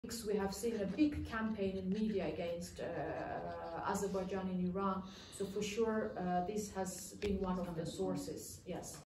we have seen a big campaign in media against Azerbaijan and Iran. So for sure, this has been one of the sources. Yes.